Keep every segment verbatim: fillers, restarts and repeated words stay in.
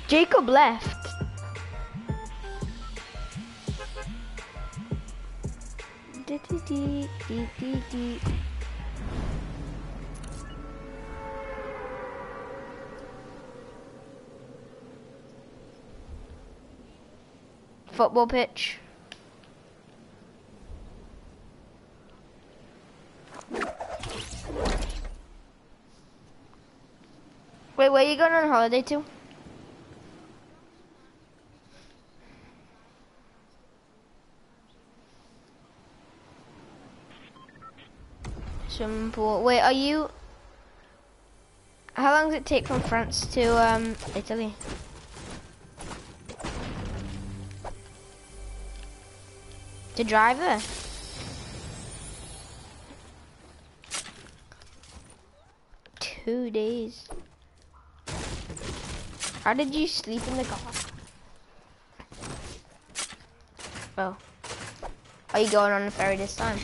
Jacob left. Dee, dee, dee, dee, dee, dee. Football pitch. Wait, where are you going on holiday to? Swimming pool. Wait, are you... How long does it take from France to um, Italy? To drive there? Two days. How did you sleep in the car? Oh. Are you going on the ferry this time?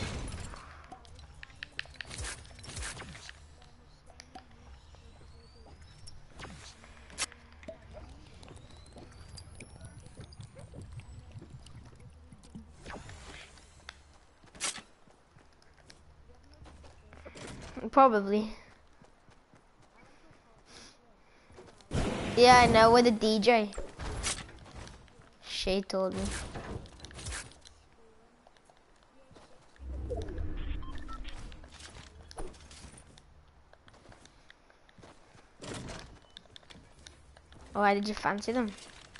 Probably. Yeah, I know, with a D J. Shay told me. Why did you fancy them?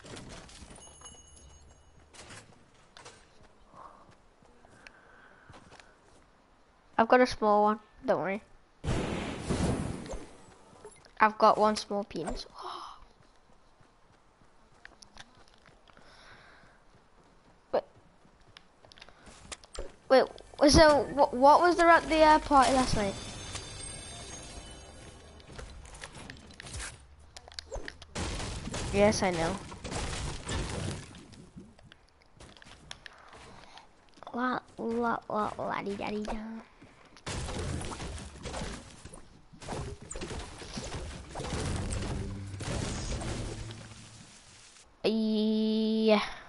I've got a small one, don't worry. I've got one small penis. Wait, wait. So what? What was there at the uh, party last night? Yes, I know. La la la la di da di da. Yeah.